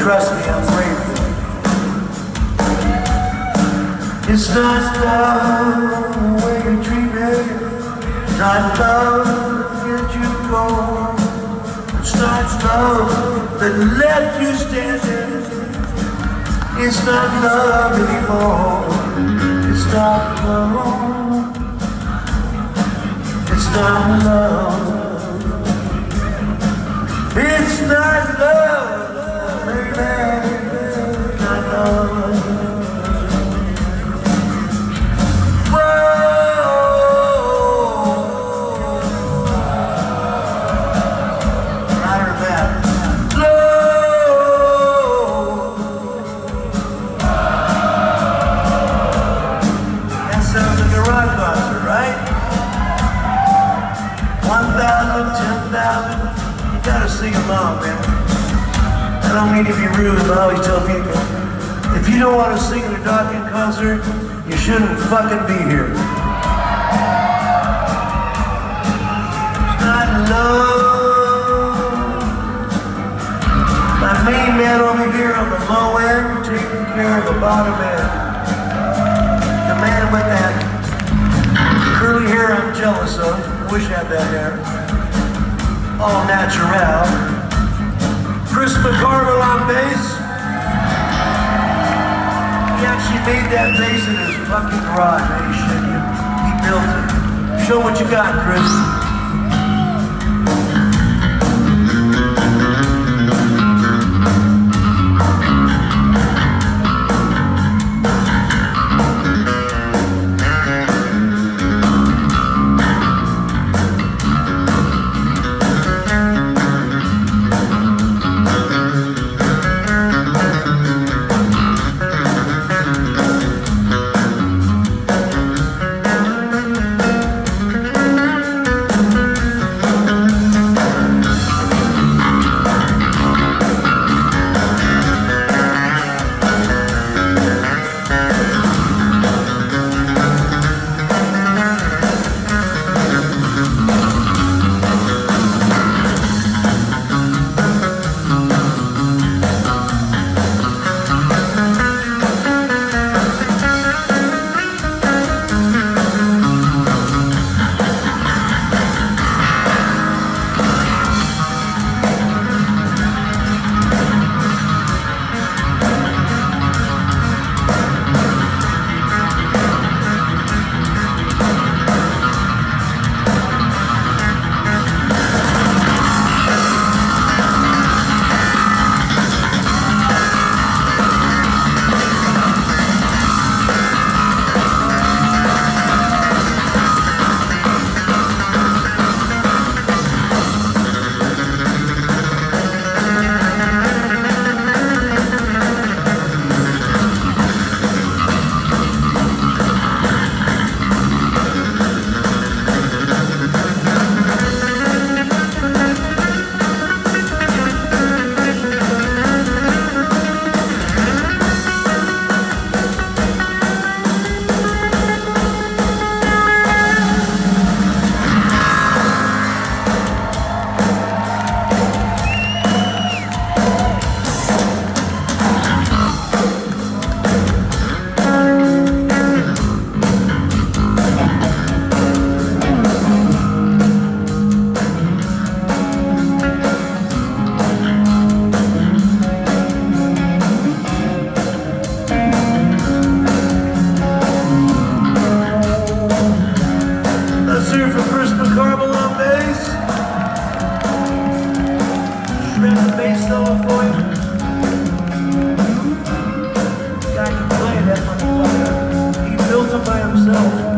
trust me, I'm grateful. It's not love the way you treat me. Not love that you go. It's not love that left you standing. It's not love anymore. It's not love. It's not love. It's not love, baby. Not love. You gotta sing along, man. I don't mean to be rude, but I always tell people, if you don't want to sing at a Dokken concert, you shouldn't fucking be here. It's not love. My main man over here on the low end, taking care of the bottom end. The man with that curly hair I'm jealous of. I wish I had that hair. All natural. Chris McCarvill on bass. He actually made that bass in his fucking garage. He built it. Show what you got, Chris. Bass solo for you. Guy can play that motherfucker. He built it by himself.